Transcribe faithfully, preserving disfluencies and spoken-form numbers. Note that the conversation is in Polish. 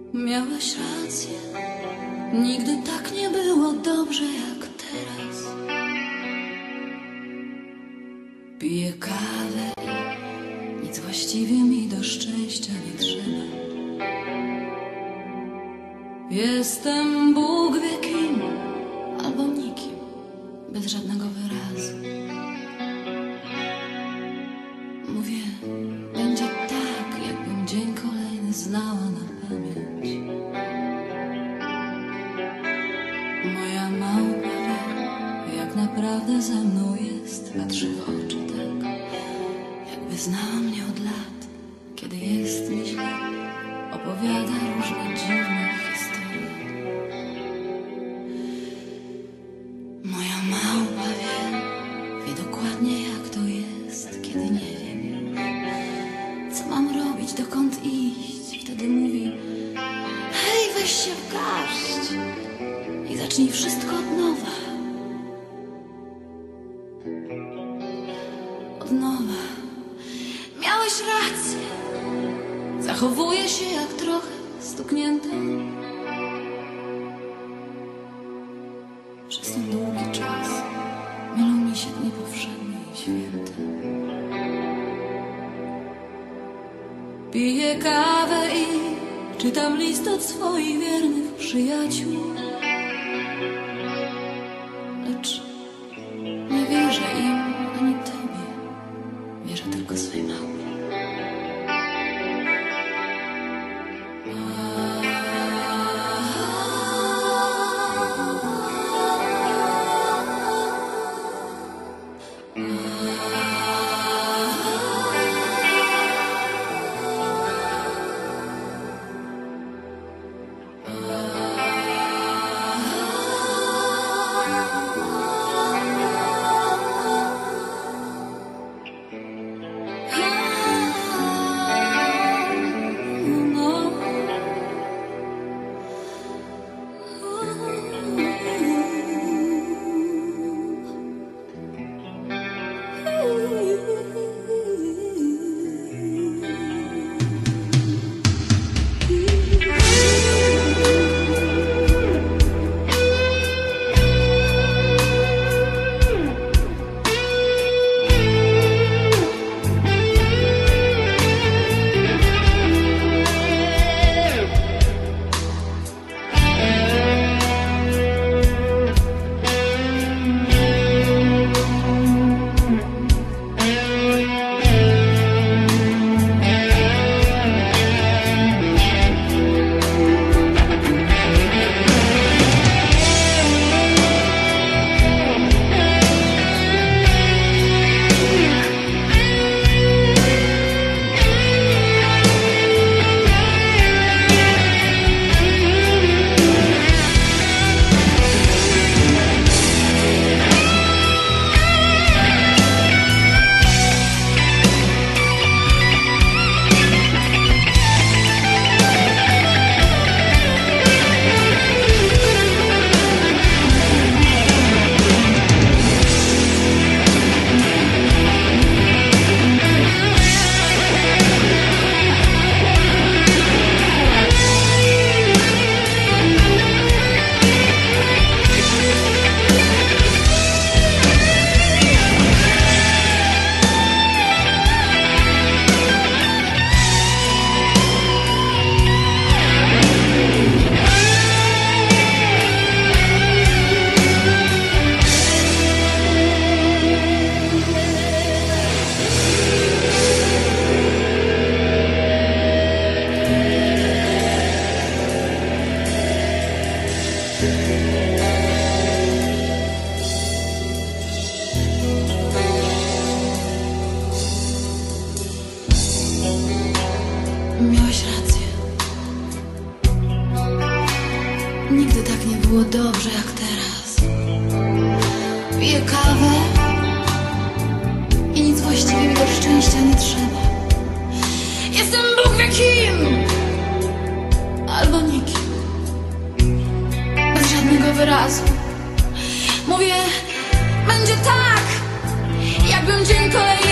Miałeś rację, nigdy tak nie było dobrze jak teraz. Piję kawę i nic właściwie mi do szczęścia nie trzeba. Jestem Bóg wie kim, albo nikim, bez żadnego wyrazu. Mówię, będzie tak, jakbym dzień kolejny znała na pamięć. Moja małpa wie, jak naprawdę ze mną jest. Patrzy w oczy tak, jakby znała mnie od lat. Kiedy jest mi źle, opowiada różne dziwne historie. Moja małpa wie, wie dokładnie jak to jest, kiedy nie wiem, co mam robić, dokąd iść. Wtedy mówi: hej, weź się w garść i zacznij wszystko od nowa. Od nowa. Miałeś rację. Zachowuję się jak trochę stuknięta. Przez ten długi czas mylą mi się dni powszednie i święta. Piję kawę i czytam list od swoich wiernych przyjaciół. Lecz nie wierzę im ani tobie. Wierzę tylko swej małpie. Miałeś rację. Nigdy tak nie było dobrze jak teraz. Piję kawę i nic właściwie mi do szczęścia nie trzeba. Jestem Bóg wie kim, albo nikim, bez żadnego wyrazu. Mówię, będzie tak, jakbym dzień kolejny